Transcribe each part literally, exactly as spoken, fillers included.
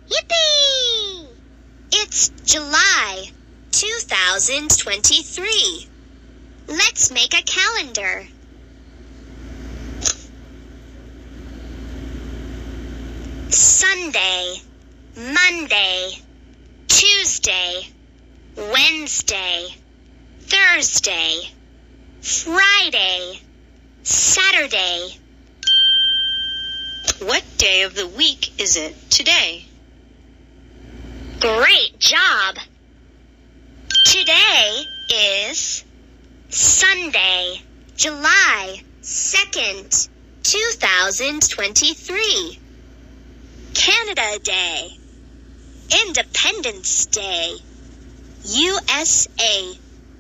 Yippee! It's July two thousand twenty-three. Let's make a calendar. Sunday, Monday, Tuesday, Wednesday, Thursday, Friday, Saturday. What day of the week is it today? Great job! Today is Sunday, July second, two thousand twenty-three. Canada Day, Independence Day, U S A.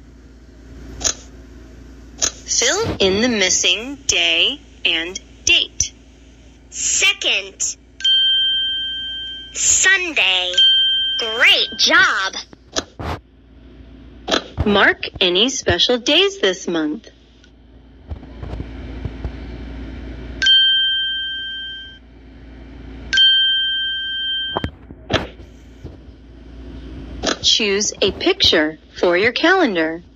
Fill in the missing day and date. Second, Sunday. Great job! Mark any special days this month. Choose a picture for your calendar.